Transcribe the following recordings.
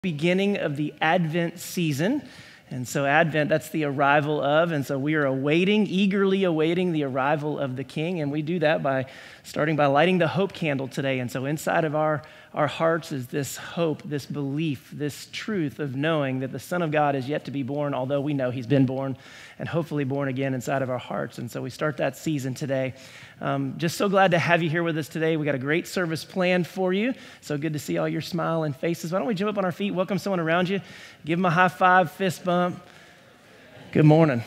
Beginning of the Advent season. And so Advent, that's the arrival of, and so we are eagerly awaiting the arrival of the King, and we do that by starting by lighting the hope candle today. And so inside of our hearts is this hope, this belief, this truth of knowing that the Son of God is yet to be born, although we know he's been born and hopefully born again inside of our hearts. And so we start that season today. Just so glad to have you here with us today. We got a great service planned for you. So good to see all your smiling faces. Why don't we jump up on our feet, welcome someone around you, give them a high five, fist bump. Good morning.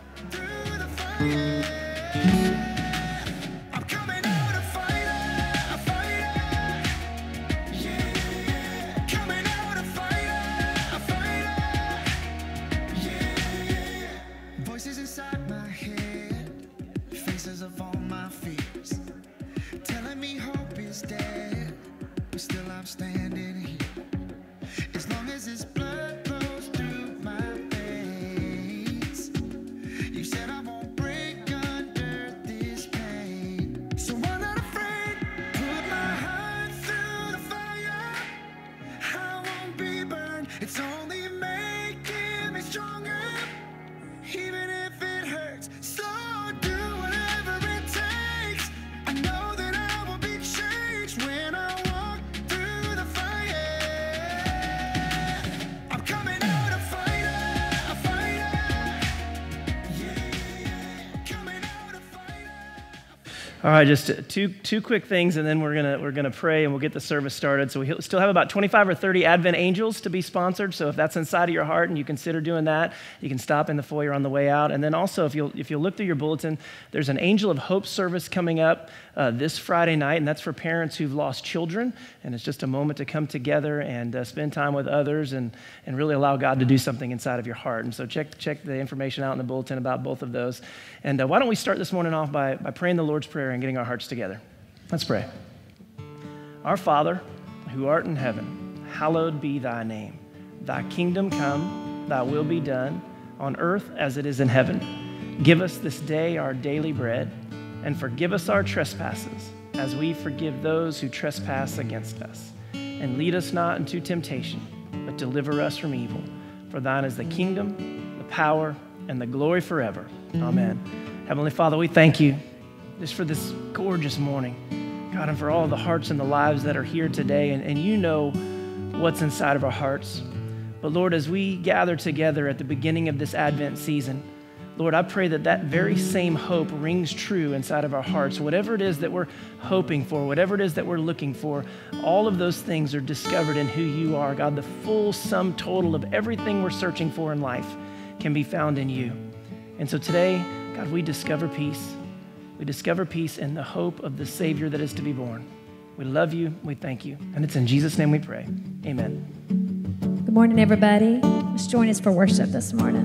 All right, just two quick things, and then we're gonna pray and we'll get the service started. So we still have about 25 or 30 Advent angels to be sponsored. So if that's inside of your heart and you consider doing that, you can stop in the foyer on the way out. And then also, if you'll look through your bulletin, there's an Angel of Hope service coming up this Friday night, and that's for parents who've lost children. And it's just a moment to come together and spend time with others and really allow God to do something inside of your heart. And so check the information out in the bulletin about both of those. And why don't we start this morning off by praying the Lord's Prayer and getting our hearts together. Let's pray. Our Father, who art in heaven, hallowed be thy name. Thy kingdom come, thy will be done, on earth as it is in heaven. Give us this day our daily bread, and forgive us our trespasses, as we forgive those who trespass against us. And lead us not into temptation, but deliver us from evil. For thine is the kingdom, the power, and the glory forever. Amen. Heavenly Father, we thank you just for this gorgeous morning, God, and for all the hearts and the lives that are here today. And you know what's inside of our hearts. But Lord, as we gather together at the beginning of this Advent season, Lord, I pray that that very same hope rings true inside of our hearts. Whatever it is that we're hoping for, whatever it is that we're looking for, all of those things are discovered in who you are. God, the full sum total of everything we're searching for in life can be found in you. And so today, God, we discover peace. We discover peace in the hope of the Savior that is to be born. We love you. We thank you. And it's in Jesus' name we pray. Amen. Good morning, everybody. Let's join us for worship this morning.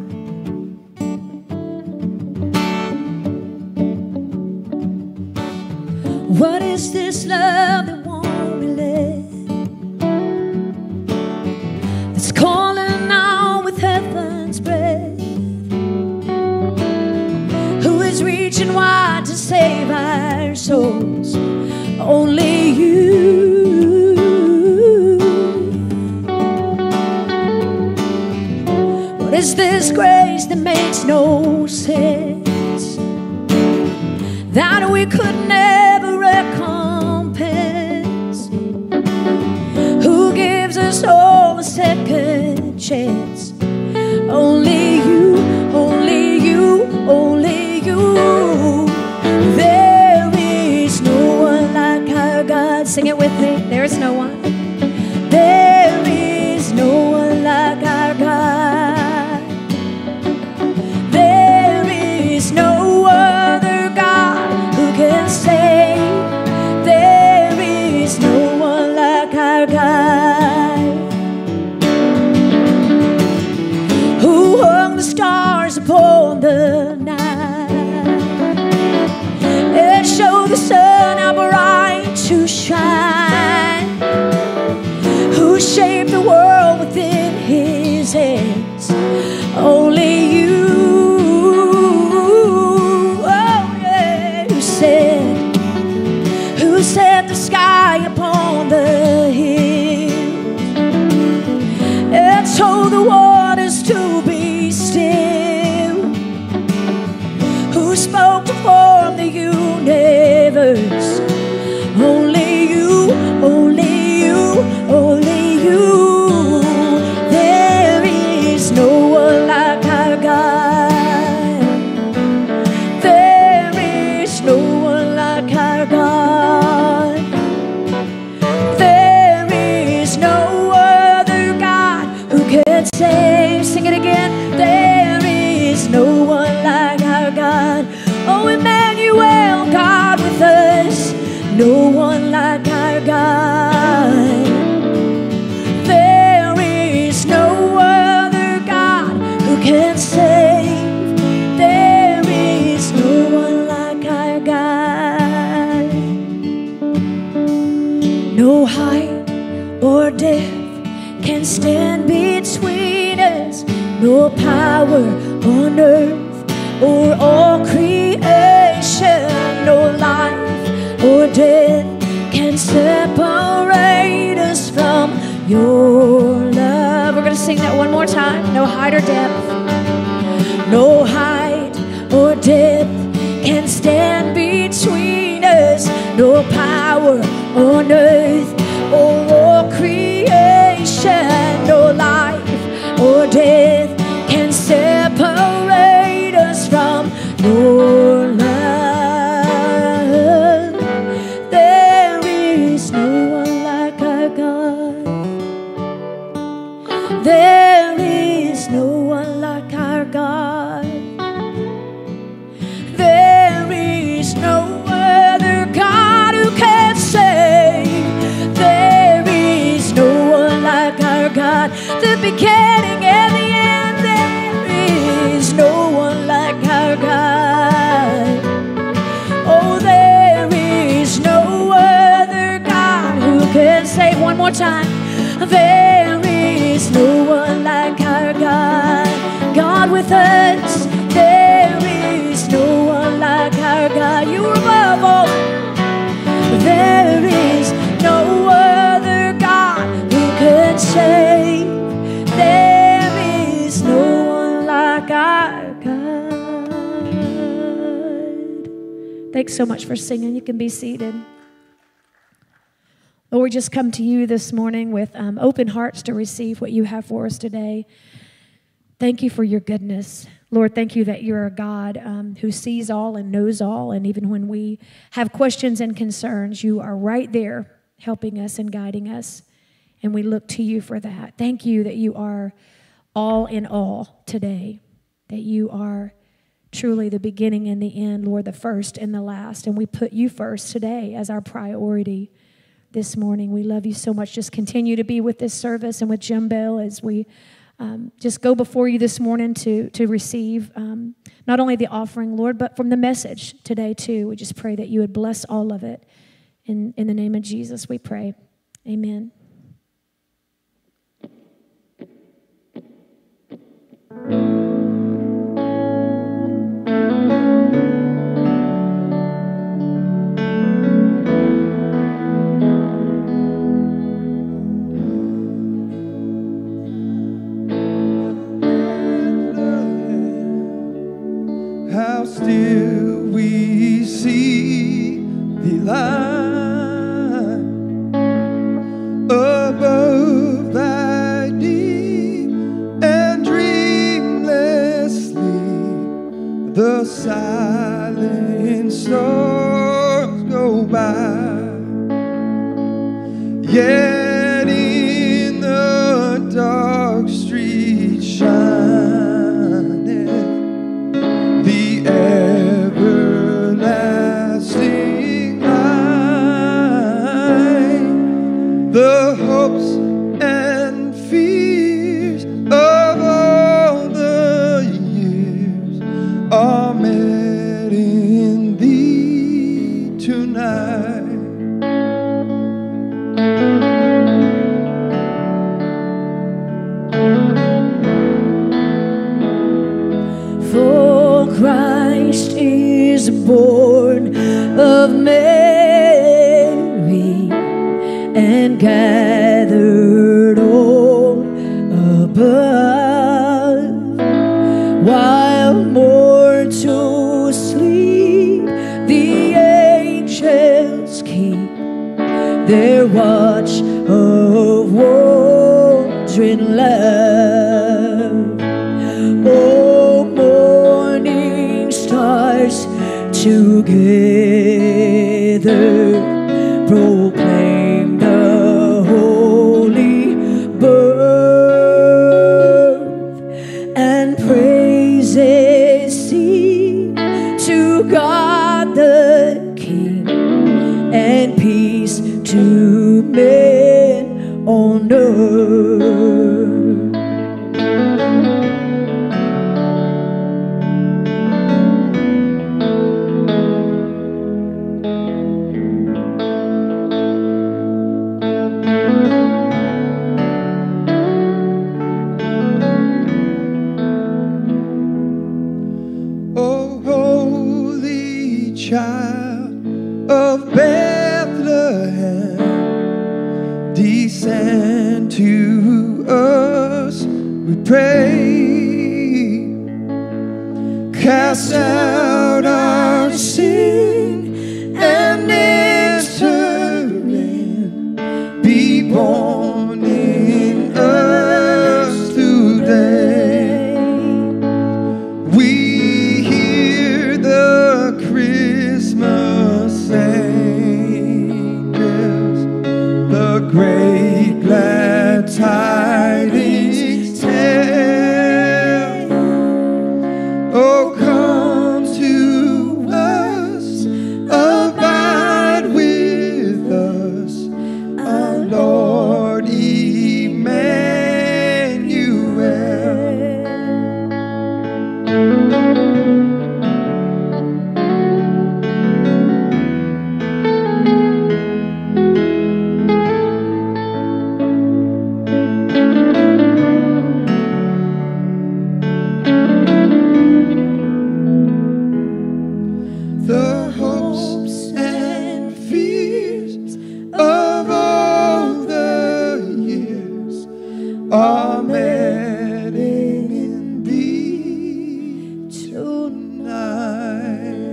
What is this love that won't relent? That's calling out with heaven's breath. Who is reaching wide to save our souls? Only you. What is this grace that makes no sense, that we could never recompense? Who gives us all a second chance? Only you, only you, only you. There is no one like our God. Sing it with me. There is no one. There is no one like our God. There is no other God who can save. There is no one like our God, who hung the stars upon the night and showed the sun how bright to shine, who shaped the world within his hands. Only you. Oh yeah. Who set the sky upon the hills told the waters to be still, who spoke to form the universe. Only you, only you, only you. There is no one like our God. There is no one like our God. There is no other God who can save. Sing it again. There is no one like our God. Oh, Emmanuel, God with us. No one like our God. There is no other God who can save. There is no one like our God. No height or depth can stand between us. No power on earth or all creation. No life or death can separate us from your love. We're going to sing that one more time. No height or depth. No height or depth can stand between us. No power on earth or all creation. No life or death can separate us from your love. There is no one like our God. There is no other God who can save. There is no one like our God. The beginning and the end. There is no one like our God. Oh, there is no other God who can save. One more time. There is no one like our God. God with us. There is no one like our God. You are above all. There is no other God who can save. There is no one like our God. Thanks so much for singing. You can be seated. Lord, we just come to you this morning with open hearts to receive what you have for us today. Thank you for your goodness. Lord, thank you that you're a God who sees all and knows all. And even when we have questions and concerns, you are right there helping us and guiding us. And we look to you for that. Thank you that you are all in all today, that you are truly the beginning and the end, Lord, the first and the last. And we put you first today as our priority. This morning. We love you so much. Just continue to be with this service and with Jim Bell as we just go before you this morning to receive not only the offering, Lord, but from the message today too. We just pray that you would bless all of it. In the name of Jesus, we pray. Amen. How still we see the line above thy deep and dreamlessly the silent stars go by, yet in the dark street shine everlasting light. The hopes and fears of all the years are met in thee tonight. children love. Oh, morning stars together proclaim the holy birth, and praises sing to God the King, and peace to men on earth. O holy child of Bethlehem, descend to us, we pray. Cast out our sin and enter in. Be born in us today. We hear the Christmas angels, the great glad tidings tell. Oh, come to us, abide with us, our Lord the hopes and fears of all the years are met in thee tonight.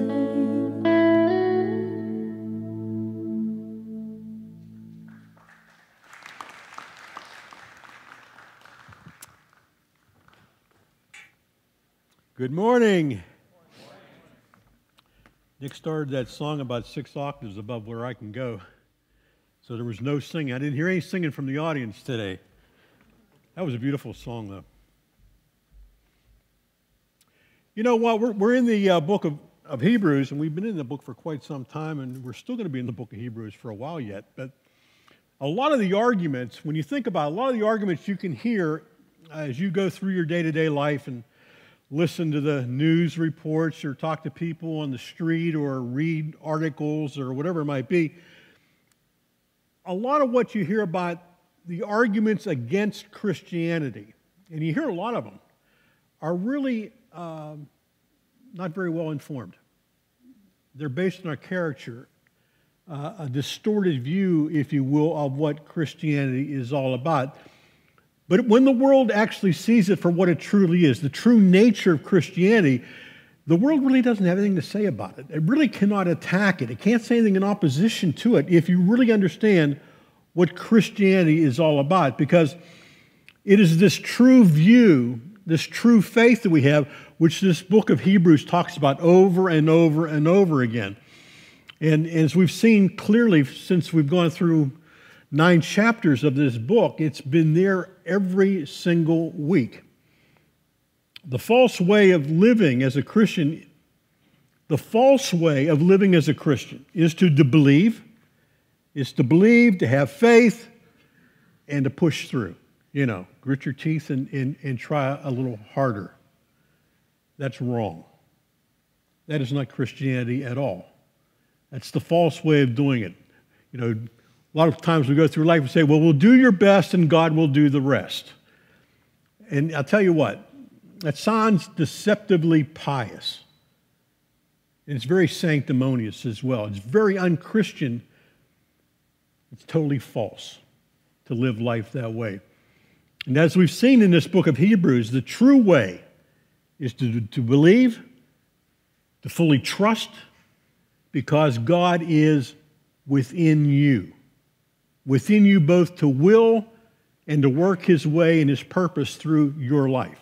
Good morning. Nick started that song about 6 octaves above where I can go. So there was no singing. I didn't hear any singing from the audience today. That was a beautiful song, though. You know what? We're in the book of Hebrews, and we've been in the book for quite some time, and we're still going to be in the book of Hebrews for a while yet. But a lot of the arguments, when you think about it, a lot of the arguments you can hear as you go through your day-to-day life and listen to the news reports or talk to people on the street or read articles or whatever it might be, a lot of what you hear about the arguments against Christianity, and you hear a lot of them, are really not very well informed. They're based on a caricature, a distorted view, if you will, of what Christianity is all about. But when the world actually sees it for what it truly is, the true nature of Christianity, the world really doesn't have anything to say about it. It really cannot attack it. It can't say anything in opposition to it if you really understand what Christianity is all about, because it is this true view, this true faith that we have, which this book of Hebrews talks about over and over and over again. And as we've seen clearly since we've gone through 9 chapters of this book, it's been there every single week. The false way of living as a Christian, is to believe, to have faith, and to push through. You know, grit your teeth and try a little harder. That's wrong. That is not Christianity at all. That's the false way of doing it. You know, a lot of times we go through life and say, well, we'll do your best and God will do the rest. And I'll tell you what, that sounds deceptively pious. And it's very sanctimonious as well. It's very unchristian. It's totally false to live life that way. And as we've seen in this book of Hebrews, the true way is to believe, to fully trust, because God is within you. Within you both to will and to work his way and his purpose through your life.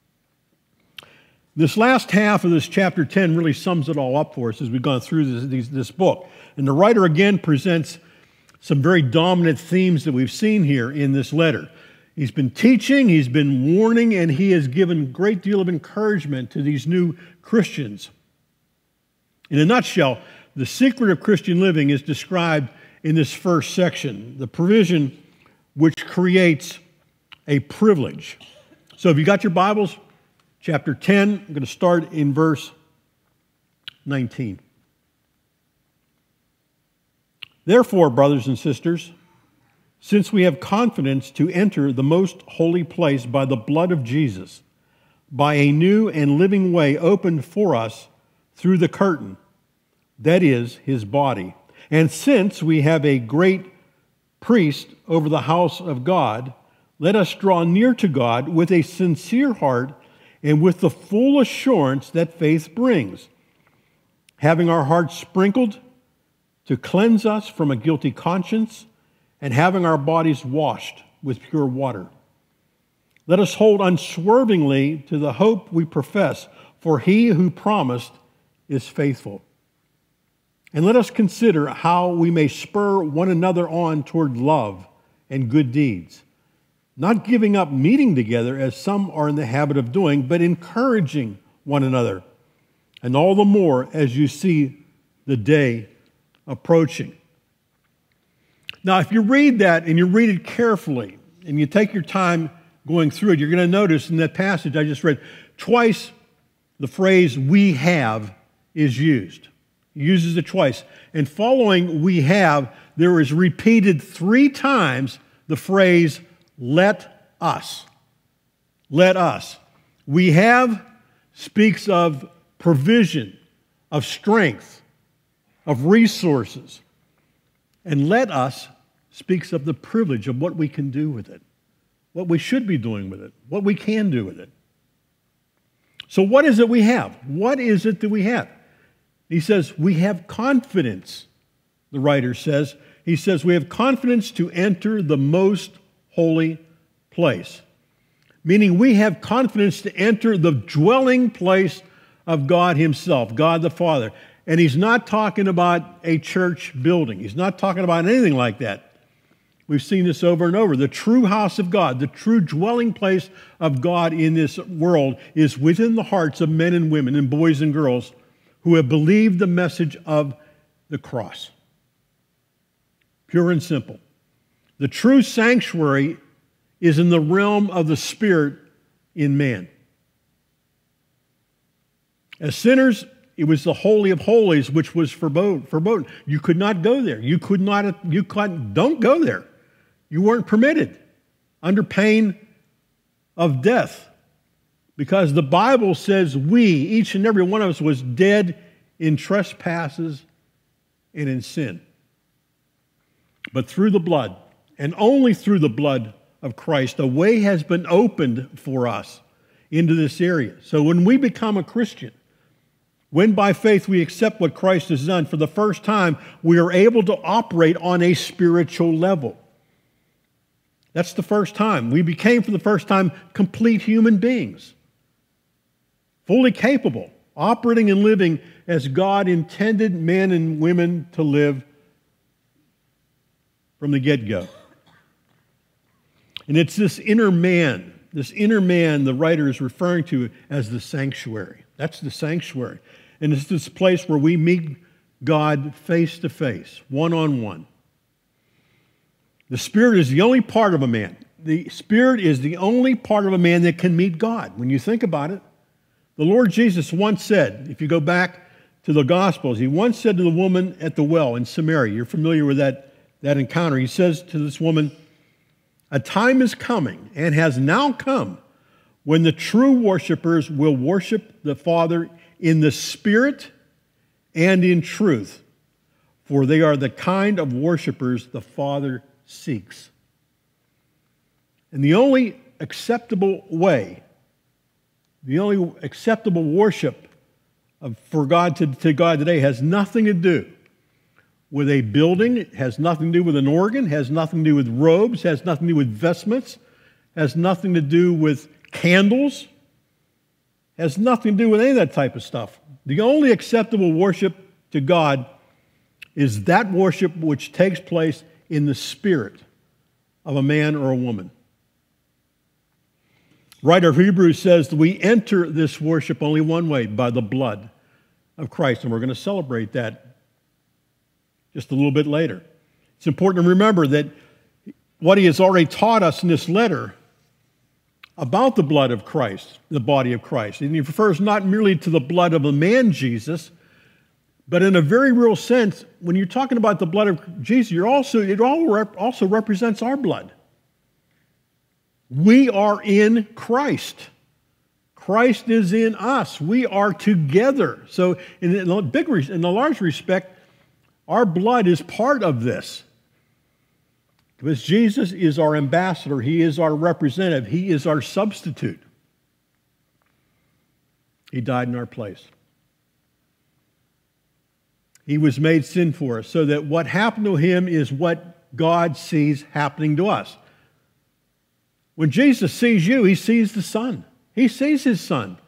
This last half of this chapter 10 really sums it all up for us as we've gone through this book. And the writer again presents some very dominant themes that we've seen here in this letter. He's been teaching, he's been warning, and he has given a great deal of encouragement to these new Christians. In a nutshell, the secret of Christian living is described in this first section, the provision which creates a privilege. So if you got your Bibles, chapter 10, I'm going to start in verse 19. Therefore, brothers and sisters, since we have confidence to enter the most holy place by the blood of Jesus, by a new and living way opened for us through the curtain, that is, his body. And since we have a great priest over the house of God, let us draw near to God with a sincere heart and with the full assurance that faith brings, having our hearts sprinkled to cleanse us from a guilty conscience, and having our bodies washed with pure water. Let us hold unswervingly to the hope we profess, for he who promised is faithful. And let us consider how we may spur one another on toward love and good deeds, not giving up meeting together as some are in the habit of doing, but encouraging one another, and all the more as you see the day approaching. Now, if you read that and you read it carefully and you take your time going through it, you're going to notice in that passage I just read, twice the phrase "we have" is used. He uses it twice. And following "we have," there is repeated 3 times the phrase "let us." Let us. "We have" speaks of provision, of strength, of resources. And "let us" speaks of the privilege of what we can do with it, what we should be doing with it, what we can do with it. So what is it we have? What is it that we have? He says, we have confidence, the writer says. He says, we have confidence to enter the most holy place. Meaning we have confidence to enter the dwelling place of God himself, God the Father. And he's not talking about a church building. He's not talking about anything like that. We've seen this over and over. The true house of God, the true dwelling place of God in this world is within the hearts of men and women and boys and girls who have believed the message of the cross. Pure and simple. The true sanctuary is in the realm of the Spirit in man. As sinners, it was the Holy of Holies which was forbidden. You could not go there. Don't go there. You weren't permitted under pain of death. Because the Bible says we, each and every one of us, was dead in trespasses and in sin. But through the blood, and only through the blood of Christ, a way has been opened for us into this area. So when we become a Christian, when by faith we accept what Christ has done, for the first time, we are able to operate on a spiritual level. That's the first time. We became, for the first time, complete human beings. Fully capable, operating and living as God intended men and women to live from the get-go. And it's this inner man the writer is referring to as the sanctuary. That's the sanctuary. And it's this place where we meet God face to face, one-on-one. The Spirit is the only part of a man. The Spirit is the only part of a man that can meet God. When you think about it, the Lord Jesus once said, if you go back to the Gospels, he once said to the woman at the well in Samaria, you're familiar with that encounter, he says to this woman, "A time is coming and has now come when the true worshipers will worship the Father in the Spirit and in truth, for they are the kind of worshipers the Father seeks." And the only acceptable way, the only acceptable worship for God to God today has nothing to do with a building. It has nothing to do with an organ, has nothing to do with robes, has nothing to do with vestments, has nothing to do with candles, has nothing to do with any of that type of stuff. The only acceptable worship to God is that worship which takes place in the spirit of a man or a woman. Writer of Hebrews says that we enter this worship only one way, by the blood of Christ, and we're going to celebrate that just a little bit later. It's important to remember that what he has already taught us in this letter about the blood of Christ, the body of Christ, and he refers not merely to the blood of the man Jesus, but in a very real sense, when you're talking about the blood of Jesus, it also represents our blood. We are in Christ. Christ is in us. We are together. So in a large respect, our blood is part of this. Because Jesus is our ambassador. He is our representative. He is our substitute. He died in our place. He was made sin for us, so that what happened to him is what God sees happening to us. When Jesus sees you, he sees the Son. He sees his Son.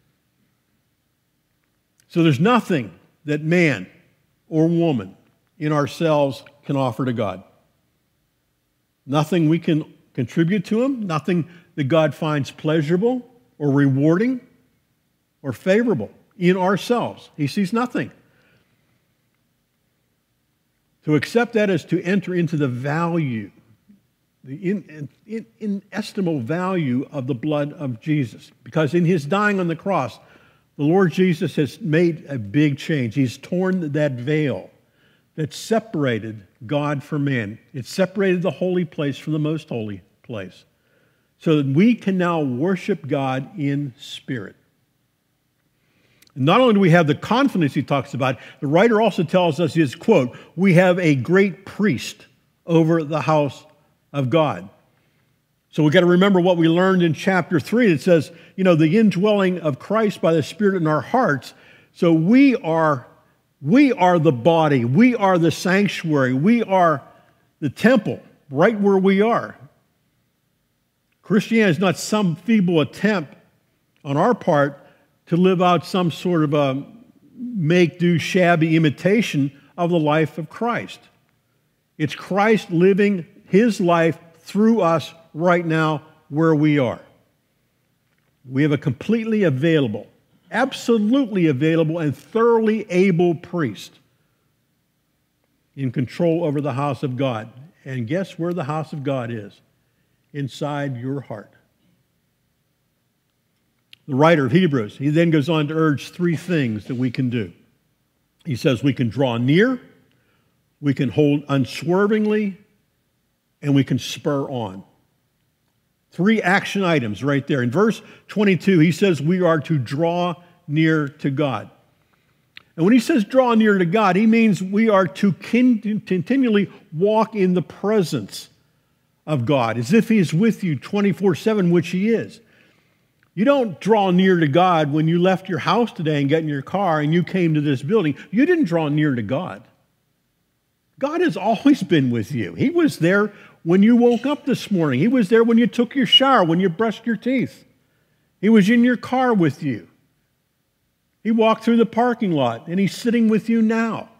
So there's nothing that man or woman in ourselves can offer to God. Nothing we can contribute to him, nothing that God finds pleasurable or rewarding or favorable in ourselves. He sees nothing. To accept that is to enter into the value, the inestimable value of the blood of Jesus. Because in his dying on the cross, the Lord Jesus has made a big change. He's torn that veil that separated God from man. It separated the holy place from the most holy place. So that we can now worship God in spirit. Not only do we have the confidence he talks about, the writer also tells us his quote, we have a great priest over the house of God. So we've got to remember what we learned in chapter 3. It says, the indwelling of Christ by the Spirit in our hearts. So we are the body. We are the sanctuary. We are the temple right where we are. Christianity is not some feeble attempt on our part to live out some sort of a make-do shabby imitation of the life of Christ. It's Christ living his life through us right now where we are. We have a completely available, absolutely available, and thoroughly able priest in control over the house of God. And guess where the house of God is? Inside your heart. The writer of Hebrews, he then goes on to urge three things that we can do. He says we can draw near, we can hold unswervingly, and we can spur on. Three action items right there. In verse 22, he says we are to draw near to God. And when he says draw near to God, he means we are to continually walk in the presence of God, as if he is with you 24/7, which he is. You don't draw near to God when you left your house today and got in your car and you came to this building. You didn't draw near to God. God has always been with you. He was there when you woke up this morning. He was there when you took your shower, when you brushed your teeth. He was in your car with you. He walked through the parking lot, and he's sitting with you now.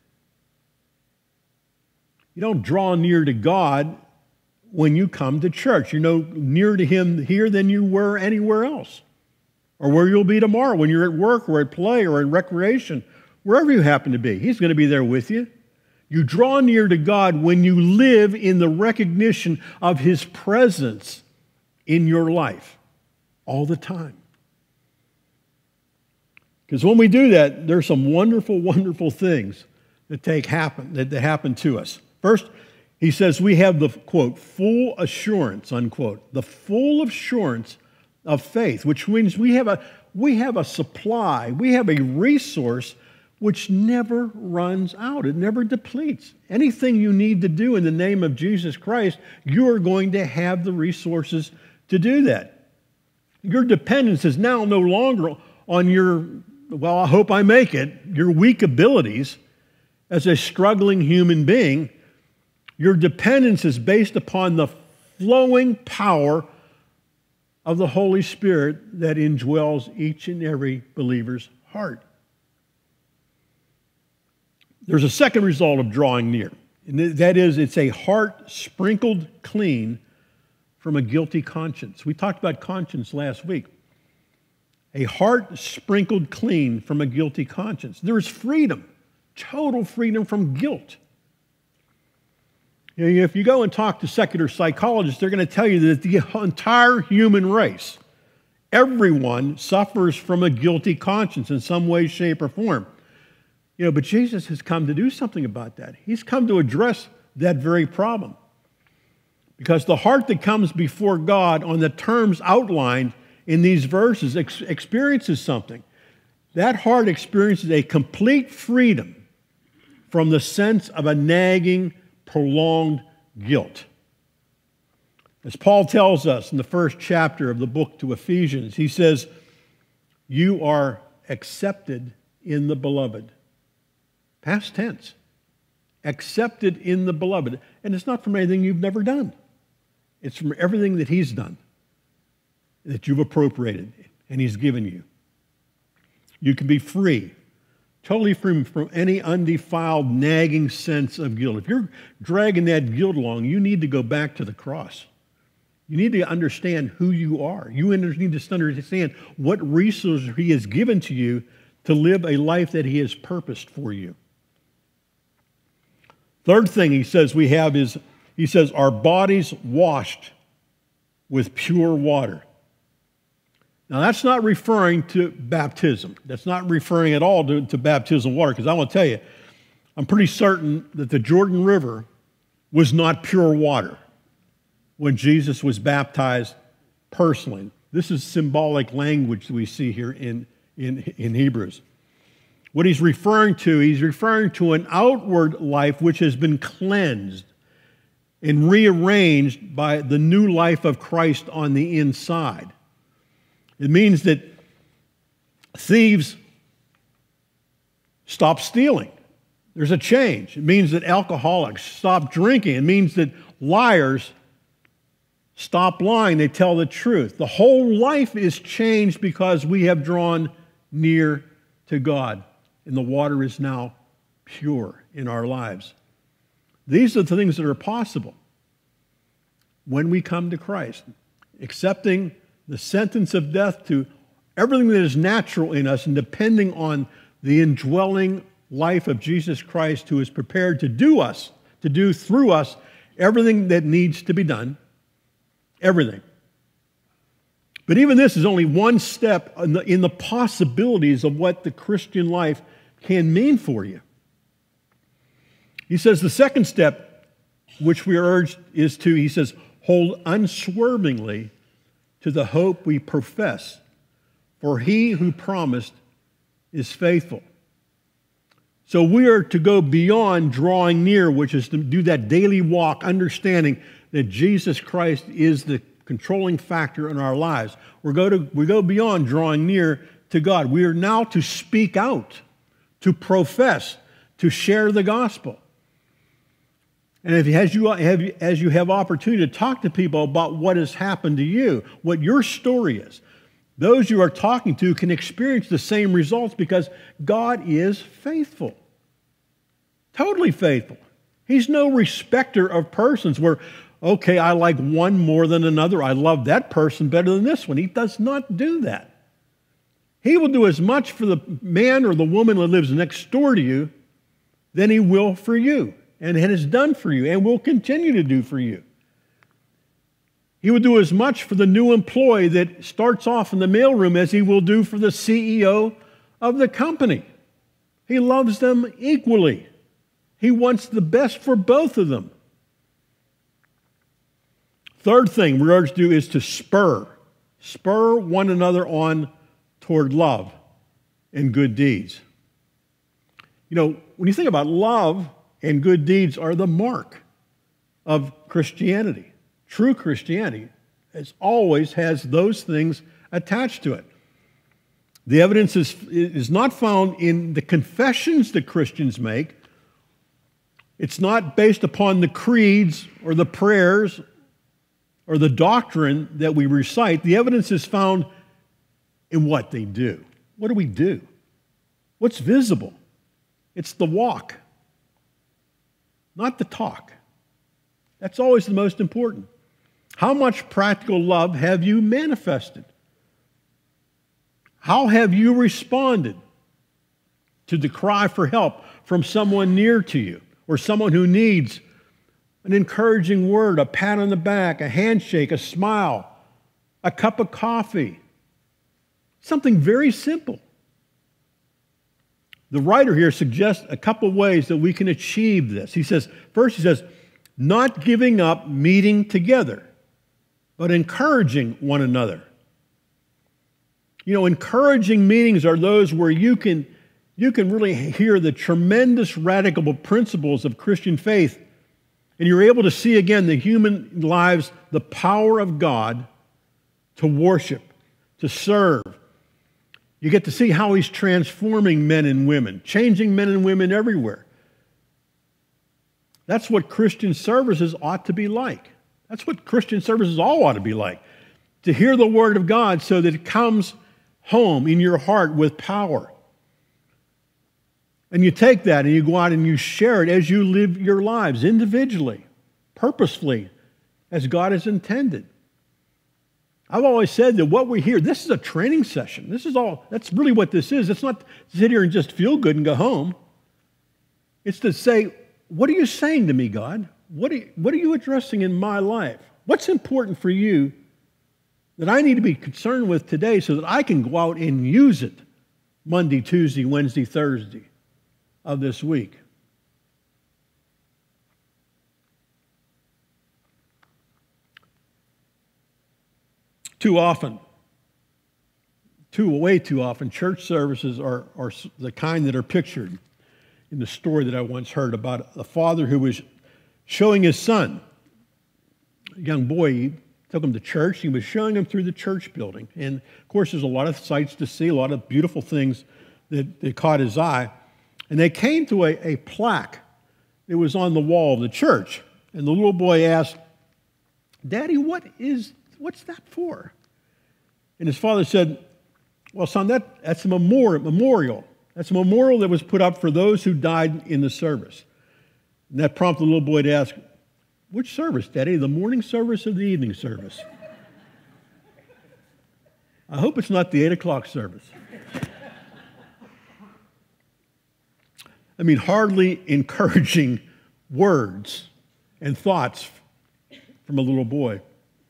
You don't draw near to God when you come to church. You're no nearer to him here than you were anywhere else, or where you'll be tomorrow when you're at work or at play or in recreation, wherever you happen to be. He's going to be there with you. You draw near to God when you live in the recognition of his presence in your life all the time. Because when we do that, there's some wonderful, wonderful things that happen to us. First, he says we have the, quote, full assurance, unquote, the full assurance of faith, which means we have a supply, we have a resource which never runs out. It never depletes. Anything you need to do in the name of Jesus Christ, you are going to have the resources to do that. Your dependence is now no longer on your, well, I hope I make it, your weak abilities as a struggling human being, your dependence is based upon the flowing power of the Holy Spirit that indwells each and every believer's heart. There's a second result of drawing near, and that is it's a heart sprinkled clean from a guilty conscience. We talked about conscience last week. A heart sprinkled clean from a guilty conscience. There is freedom, total freedom from guilt. You know, if you go and talk to secular psychologists, they're going to tell you that the entire human race, everyone suffers from a guilty conscience in some way, shape, or form. You know, but Jesus has come to do something about that. He's come to address that very problem. Because the heart that comes before God on the terms outlined in these verses experiences something. That heart experiences a complete freedom from the sense of a nagging, prolonged guilt. As Paul tells us in the first chapter of the book to Ephesians, he says, "You are accepted in the beloved." Past tense. Accepted in the beloved. And it's not from anything you've never done. It's from everything that he's done, that you've appropriated and he's given you. You can be free, totally free from any undefiled, nagging sense of guilt. If you're dragging that guilt along, you need to go back to the cross. You need to understand who you are. You need to understand what resources he has given to you to live a life that he has purposed for you. Third thing he says we have is, he says, our bodies washed with pure water. Now, that's not referring to baptism. That's not referring at all to baptism water, because I want to tell you, I'm pretty certain that the Jordan River was not pure water when Jesus was baptized personally. This is symbolic language that we see here in Hebrews. What he's referring to an outward life which has been cleansed and rearranged by the new life of Christ on the inside. It means that thieves stop stealing. There's a change. It means that alcoholics stop drinking. It means that liars stop lying. They tell the truth. The whole life is changed because we have drawn near to God, and the water is now pure in our lives. These are the things that are possible when we come to Christ, accepting the sentence of death to everything that is natural in us and depending on the indwelling life of Jesus Christ, who is prepared to do through us everything that needs to be done, everything. But even this is only one step in the possibilities of what the Christian life can mean for you. He says the second step, which we are urged, is to, he says, hold unswervingly to the hope we profess, for he who promised is faithful. So we are to go beyond drawing near, which is to do that daily walk, understanding that Jesus Christ is the controlling factor in our lives. We go beyond drawing near to God. We are now to speak out, to profess, to share the gospel. And as you have opportunity to talk to people about what has happened to you, what your story is, those you are talking to can experience the same results because God is faithful. Totally faithful. He's no respecter of persons where, okay, I like one more than another. I love that person better than this one. He does not do that. He will do as much for the man or the woman that lives next door to you than he will for you, and has done for you, and will continue to do for you. He will do as much for the new employee that starts off in the mailroom as he will do for the CEO of the company. He loves them equally. He wants the best for both of them. Third thing we're urged to do is to spur one another on toward love and good deeds. You know, when you think about love and good deeds are the mark of Christianity. True Christianity always has those things attached to it. The evidence is not found in the confessions that Christians make It's not based upon the creeds or the prayers or the doctrine that we recite. The evidence is found in what they do. What do we do? What's visible? It's the walk, not the talk. That's always the most important. How much practical love have you manifested? How have you responded to the cry for help from someone near to you or someone who needs an encouraging word, a pat on the back, a handshake, a smile, a cup of coffee? Something very simple. The writer here suggests a couple of ways that we can achieve this. First he says, not giving up meeting together, but encouraging one another. You know, encouraging meetings are those where you can really hear the tremendous radical principles of Christian faith, and you're able to see again the human lives, the power of God to worship, to serve. You get to see how He's transforming men and women, changing men and women everywhere. That's what Christian services ought to be like. That's what Christian services all ought to be like. To hear the Word of God so that it comes home in your heart with power. And you take that and you go out and you share it as you live your lives individually, purposefully, as God has intended. I've always said that what we hear, this is a training session. That's really what this is. It's not to sit here and just feel good and go home. It's to say, what are you saying to me, God? What are you addressing in my life? What's important for you that I need to be concerned with today so that I can go out and use it Monday, Tuesday, Wednesday, Thursday of this week? Way too often, church services are the kind that are pictured in the story that I once heard about a father who was showing his son, a young boy. He took him to church. He was showing him through the church building. And, of course, there's a lot of sights to see, a lot of beautiful things that caught his eye. And they came to a plaque that was on the wall of the church. And the little boy asked, "Daddy, what's that for?" And his father said, "Well, son, that's a memorial. That's a memorial that was put up for those who died in the service." And that prompted the little boy to ask, "Which service, Daddy, the morning service or the evening service?" I hope it's not the 8 o'clock service. I mean, hardly encouraging words and thoughts from a little boy.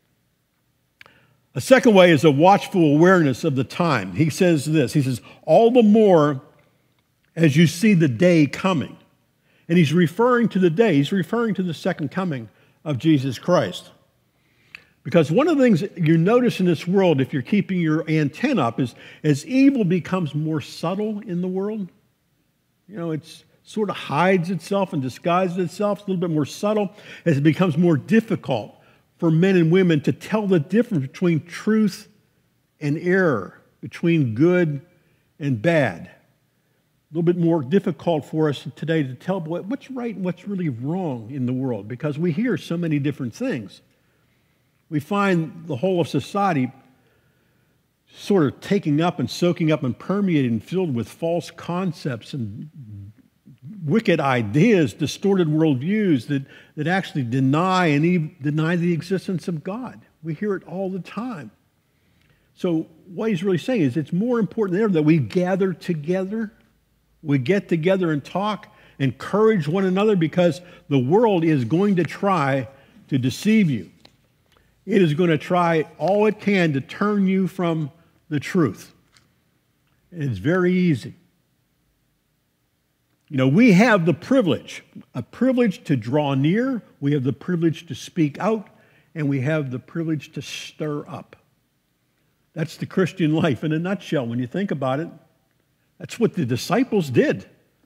A second way is a watchful awareness of the time. He says this, he says, all the more as you see the day coming. And he's referring to the day, he's referring to the second coming of Jesus Christ. Because one of the things that you notice in this world, if you're keeping your antenna up, is as evil becomes more subtle in the world, you know, it sort of hides itself and disguises itself. It's a little bit more subtle as it becomes more difficult for men and women to tell the difference between truth and error, between good and bad. A little bit more difficult for us today to tell what's right and what's really wrong in the world because we hear so many different things. We find the whole of society sort of taking up and soaking up and permeating and filled with false concepts and wicked ideas, distorted worldviews that actually deny the existence of God. We hear it all the time. So what he's really saying is it's more important than ever that we gather together, we get together and talk, encourage one another because the world is going to try to deceive you. It is going to try all it can to turn you from the truth. And it's very easy. You know, we have the privilege, a privilege to draw near, we have the privilege to speak out, and we have the privilege to stir up. That's the Christian life in a nutshell. When you think about it, that's what the disciples did.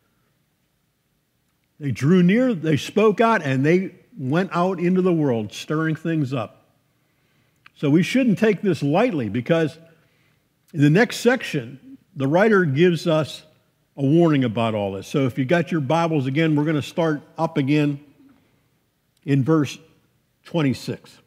They drew near, they spoke out, and they went out into the world, stirring things up. So we shouldn't take this lightly because in the next section, the writer gives us a warning about all this. So if you got your Bibles again, we're going to start up again in verse 26.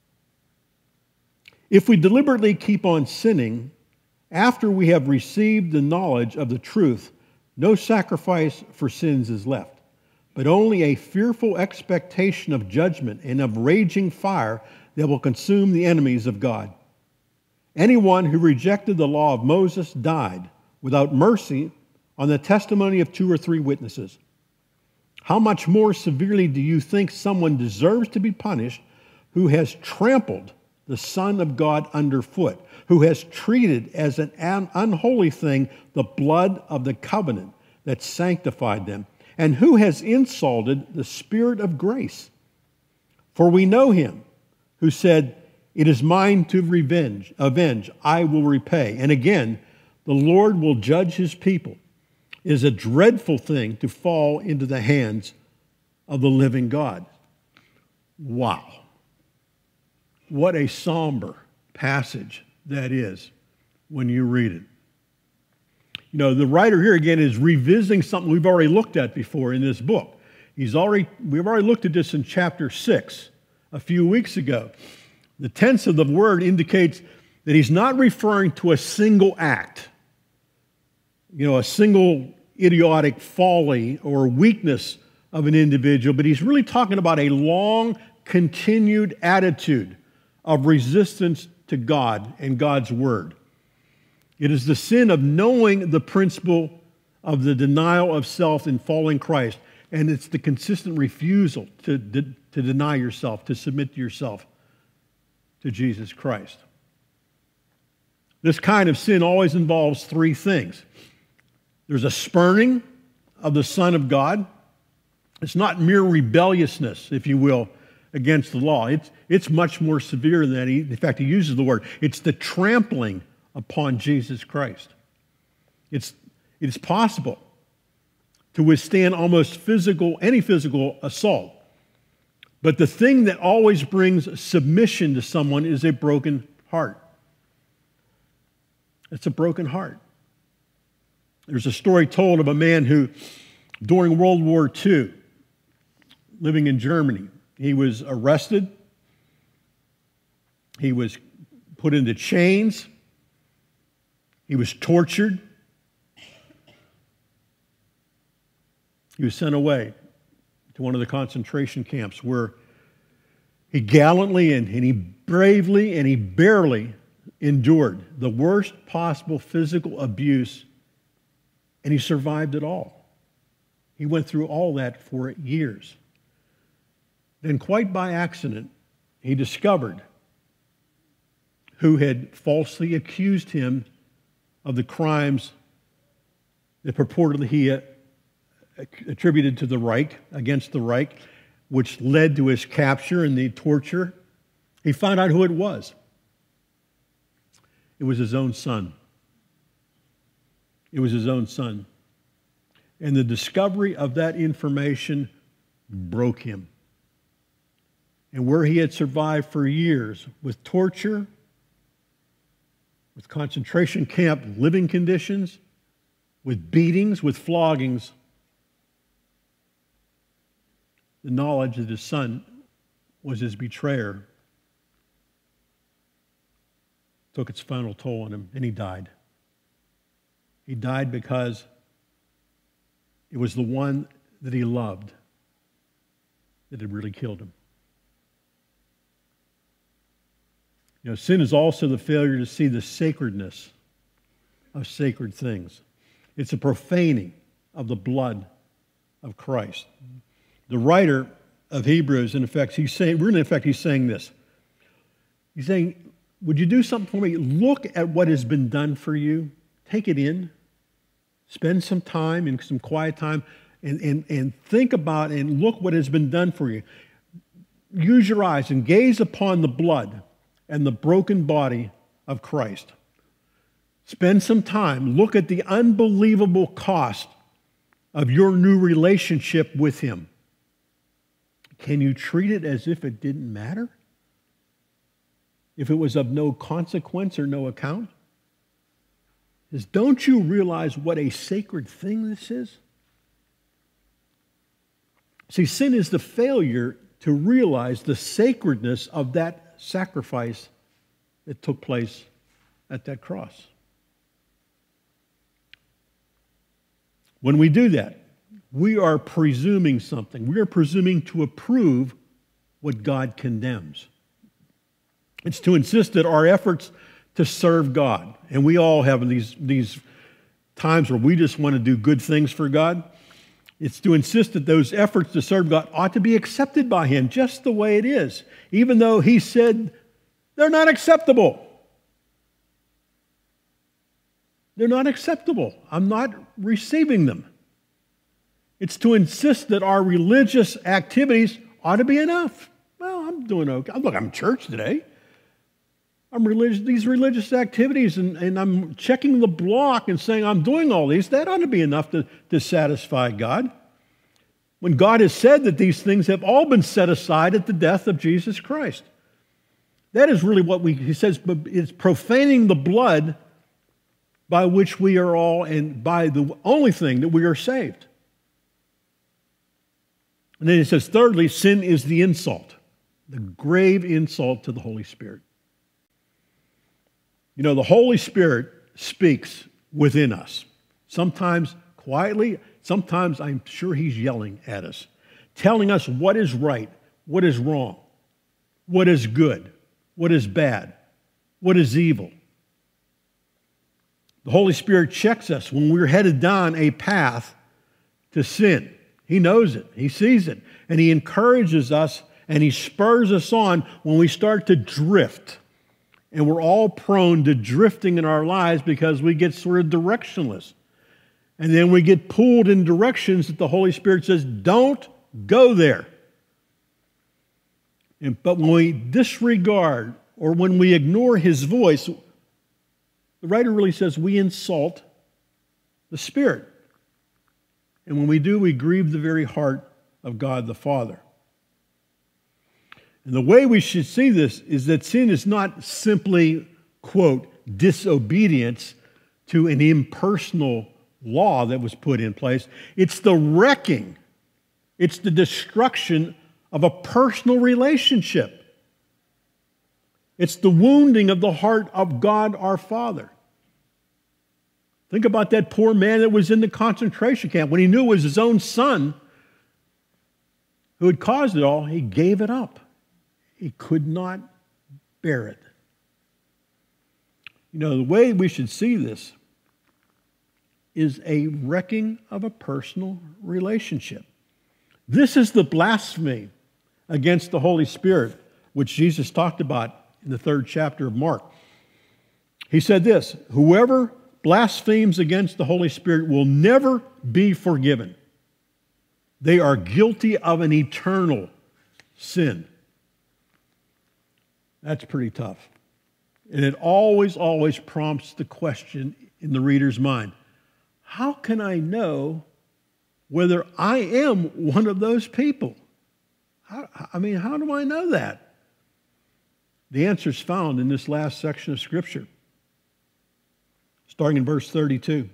If we deliberately keep on sinning after we have received the knowledge of the truth, no sacrifice for sins is left, but only a fearful expectation of judgment and of raging fire that will consume the enemies of God. Anyone who rejected the law of Moses died without mercy on the testimony of 2 or 3 witnesses. How much more severely do you think someone deserves to be punished who has trampled the Son of God underfoot, who has treated as an unholy thing the blood of the covenant that sanctified them, and who has insulted the Spirit of grace? For we know him who said, "It is mine to avenge, I will repay." And again, the Lord will judge his people. It is a dreadful thing to fall into the hands of the living God. Wow. What a somber passage that is when you read it. You know, the writer here again is revisiting something we've already looked at before in this book. We've already looked at this in chapter 6 a few weeks ago. The tense of the word indicates that he's not referring to a single act, a single idiotic folly or weakness of an individual, but he's really talking about a long, continued attitude of resistance to God and God's word. It is the sin of knowing the principle of the denial of self in following Christ, and it's the consistent refusal to deny yourself, to submit to yourself to Jesus Christ. This kind of sin always involves 3 things. There's a spurning of the Son of God. It's not mere rebelliousness, if you will, against the law. It's much more severe than that. In fact, he uses the word. It's the trampling upon Jesus Christ. It is possible to withstand almost any physical assault. But the thing that always brings submission to someone is a broken heart. It's a broken heart. There's a story told of a man who, during World War II, living in Germany, he was arrested. He was put into chains. He was tortured. He was sent away to one of the concentration camps where he gallantly and he bravely and he barely endured the worst possible physical abuse, and he survived it all. He went through all that for years. Then, quite by accident, he discovered who had falsely accused him of the crimes that purportedly he attributed to the Reich, against the Reich, which led to his capture and the torture. He found out who it was. It was his own son. It was his own son. And the discovery of that information broke him. And where he had survived for years with torture, with concentration camp living conditions, with beatings, with floggings, the knowledge that his son was his betrayer took its final toll on him, and he died. He died because it was the one that he loved that had really killed him. Sin is also the failure to see the sacredness of sacred things. It's a profaning of the blood of Christ. The writer of Hebrews, in effect, he's saying this. He's saying, would you do something for me? Look at what has been done for you. Take it in. Spend some time and some quiet time and think about and look what has been done for you. Use your eyes and gaze upon the blood and the broken body of Christ. Spend some time. Look at the unbelievable cost of your new relationship with him. Can you treat it as if it didn't matter? If it was of no consequence or no account? is, don't you realize what a sacred thing this is? See, sin is the failure to realize the sacredness of that sacrifice that took place at that cross. When we do that, we are presuming something. We are presuming to approve what God condemns. It's to insist that our efforts to serve God, and we all have these times where we just want to do good things for God. It's to insist that those efforts to serve God ought to be accepted by Him just the way it is, even though He said they're not acceptable. They're not acceptable. I'm not receiving them. It's to insist that our religious activities ought to be enough. Well, I'm doing okay. Look, I'm in church today. I'm religious, these religious activities, and I'm checking the block and saying I'm doing all these. That ought to be enough to satisfy God. When God has said that these things have all been set aside at the death of Jesus Christ. That is really what He says, it's profaning the blood by which we are all, and by the only thing that we are saved. And then He says, thirdly, sin is the insult, the grave insult to the Holy Spirit. You know, the Holy Spirit speaks within us, sometimes quietly, sometimes I'm sure He's yelling at us, telling us what is right, what is wrong, what is good, what is bad, what is evil. The Holy Spirit checks us when we're headed down a path to sin. He knows it, He sees it, and He encourages us and He spurs us on when we start to drift. And we're all prone to drifting in our lives because we get sort of directionless. And then we get pulled in directions that the Holy Spirit says, don't go there. But when we disregard or when we ignore His voice, the writer really says we insult the Spirit. And when we do, we grieve the very heart of God the Father. And the way we should see this is that sin is not simply, quote, disobedience to an impersonal law that was put in place. It's the wrecking, it's the destruction of a personal relationship. It's the wounding of the heart of God our Father. Think about that poor man that was in the concentration camp. When he knew it was his own son who had caused it all, he gave it up. He could not bear it. You know, the way we should see this is a wrecking of a personal relationship. This is the blasphemy against the Holy Spirit, which Jesus talked about in the 3rd chapter of Mark. He said this, whoever blasphemes against the Holy Spirit will never be forgiven. They are guilty of an eternal sin. That's pretty tough. And it always prompts the question in the reader's mind, how can I know whether I am one of those people? How do I know that? The answer is found in this last section of Scripture, starting in verse 32.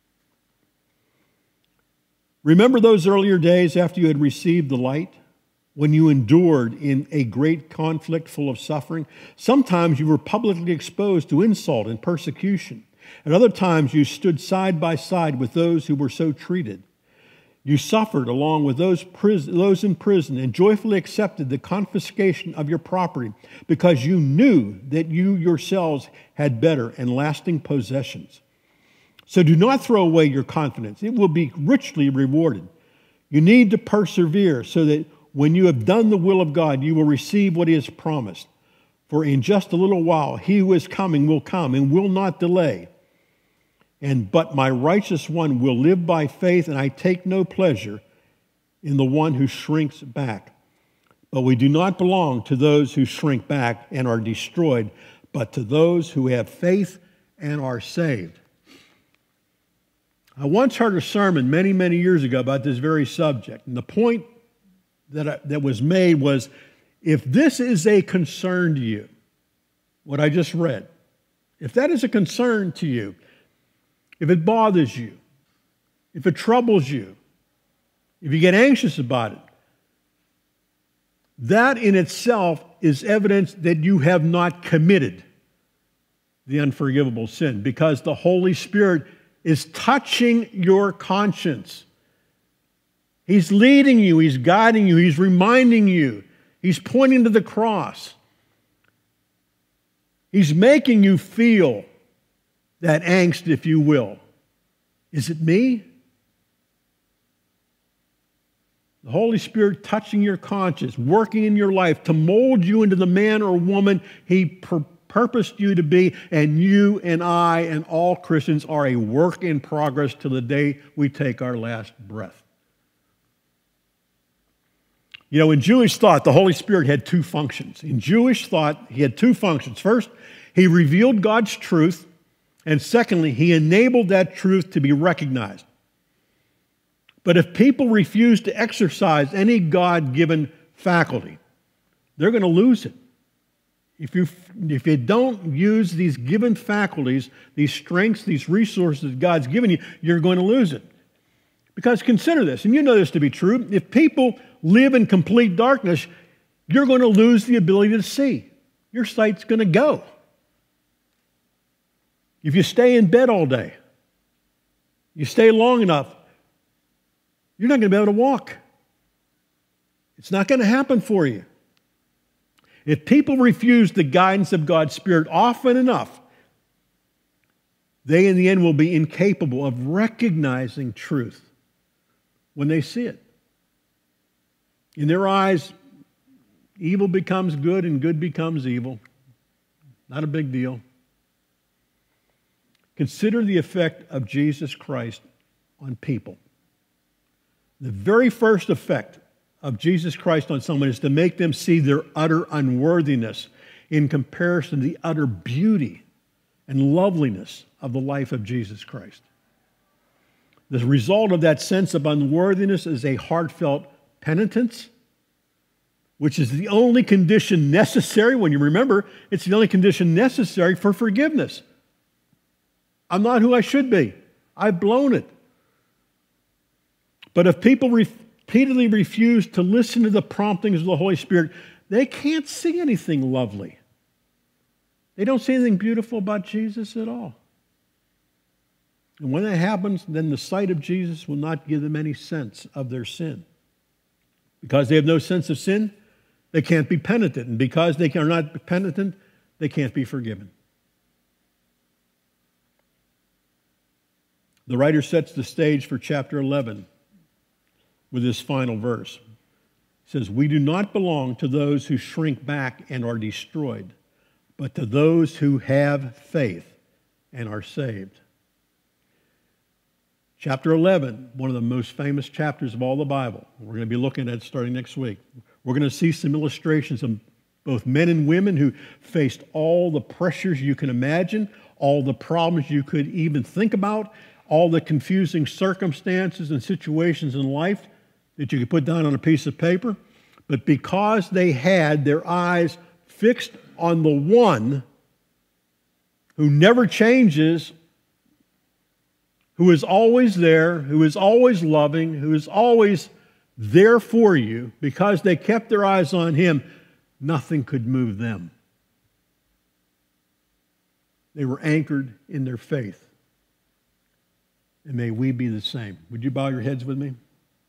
Remember those earlier days after you had received the light, when you endured in a great conflict full of suffering? Sometimes you were publicly exposed to insult and persecution. At other times you stood side by side with those who were so treated. You suffered along with those in prison and joyfully accepted the confiscation of your property because you knew that you yourselves had better and lasting possessions. So do not throw away your confidence. It will be richly rewarded. You need to persevere so that when you have done the will of God, you will receive what He has promised. For in just a little while, He who is coming will come and will not delay. But my righteous one will live by faith, and I take no pleasure in the one who shrinks back. But we do not belong to those who shrink back and are destroyed, but to those who have faith and are saved. I once heard a sermon many, many years ago about this very subject, and the point that was made was, if this is a concern to you, what I just read, if that is a concern to you, if it bothers you, if it troubles you, if you get anxious about it, that in itself is evidence that you have not committed the unforgivable sin, because the Holy Spirit is touching your conscience. He's leading you, He's guiding you, He's reminding you, He's pointing to the cross. He's making you feel that angst, if you will. Is it me? The Holy Spirit touching your conscience, working in your life to mold you into the man or woman He purposed you to be, and you and I and all Christians are a work in progress till the day we take our last breath. You know, in Jewish thought, the Holy Spirit had two functions. In Jewish thought, He had two functions. First, He revealed God's truth, and secondly, He enabled that truth to be recognized. But if people refuse to exercise any God-given faculty, they're going to lose it. If you don't use these given faculties, these strengths, these resources God's given you, you're going to lose it. Because consider this, and you know this to be true, if people live in complete darkness, you're going to lose the ability to see. Your sight's going to go. If you stay in bed all day, you stay long enough, you're not going to be able to walk. It's not going to happen for you. If people refuse the guidance of God's Spirit often enough, they in the end will be incapable of recognizing truth when they see it. In their eyes, evil becomes good and good becomes evil. Not a big deal. Consider the effect of Jesus Christ on people. The very first effect of Jesus Christ on someone is to make them see their utter unworthiness in comparison to the utter beauty and loveliness of the life of Jesus Christ. The result of that sense of unworthiness is a heartfelt penitence, which is the only condition necessary, when you remember, it's the only condition necessary for forgiveness. I'm not who I should be. I've blown it. But if people repeatedly refuse to listen to the promptings of the Holy Spirit, they can't see anything lovely. They don't see anything beautiful about Jesus at all. And when that happens, then the sight of Jesus will not give them any sense of their sin. Because they have no sense of sin, they can't be penitent. And because they are not penitent, they can't be forgiven. The writer sets the stage for chapter 11 with this final verse. He says, "We do not belong to those who shrink back and are destroyed, but to those who have faith and are saved." Chapter 11, one of the most famous chapters of all the Bible. We're going to be looking at it starting next week. We're going to see some illustrations of both men and women who faced all the pressures you can imagine, all the problems you could even think about, all the confusing circumstances and situations in life that you could put down on a piece of paper. But because they had their eyes fixed on the one who never changes, who is always there, who is always loving, who is always there for you, because they kept their eyes on Him, nothing could move them. They were anchored in their faith. And may we be the same. Would you bow your heads with me?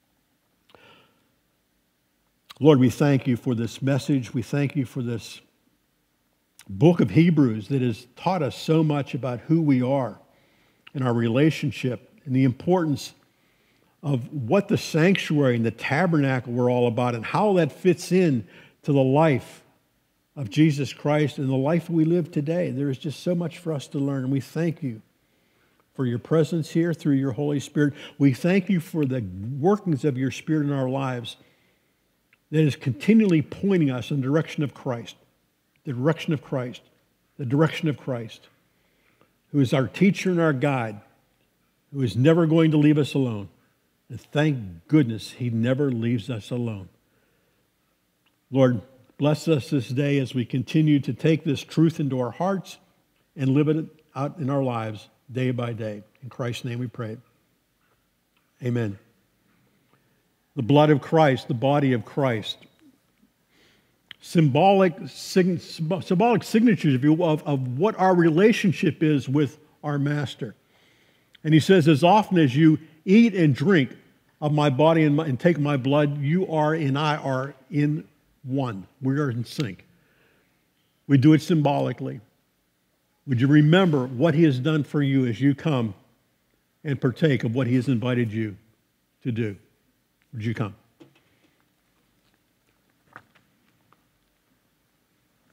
Lord, we thank You for this message. We thank You for this book of Hebrews that has taught us so much about who we are and our relationship and the importance of what the sanctuary and the tabernacle were all about and how that fits in to the life of Jesus Christ and the life we live today. There is just so much for us to learn, and we thank You for Your presence here through Your Holy Spirit. We thank You for the workings of Your Spirit in our lives that is continually pointing us in the direction of Christ, the direction of Christ, the direction of Christ, who is our teacher and our guide, who is never going to leave us alone. And thank goodness He never leaves us alone. Lord, bless us this day as we continue to take this truth into our hearts and live it out in our lives. day by day. In Christ's name we pray. Amen. The blood of Christ, the body of Christ. Symbolic signatures, if you will, of what our relationship is with our Master. And he says, as often as you eat and drink of my body and take my blood, you are and I are in one. We are in sync. We do it symbolically. Would you remember what he has done for you as you come and partake of what he has invited you to do? Would you come?